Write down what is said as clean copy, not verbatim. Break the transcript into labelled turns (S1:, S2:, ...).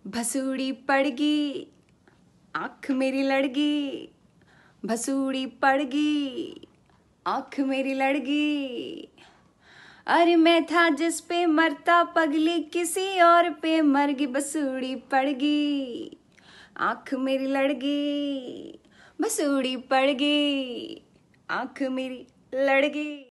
S1: भसूड़ी पड़गी, आँख मेरी लड़गी, भसूड़ी पड़गी, आँख मेरी लड़गी। अरे मैं था जिस पे मरता पगली, किसी और पे मर गई, भसूड़ी पड़गी, आँख मेरी लड़गी, भसूड़ी पड़गी, आँख मेरी लड़गी।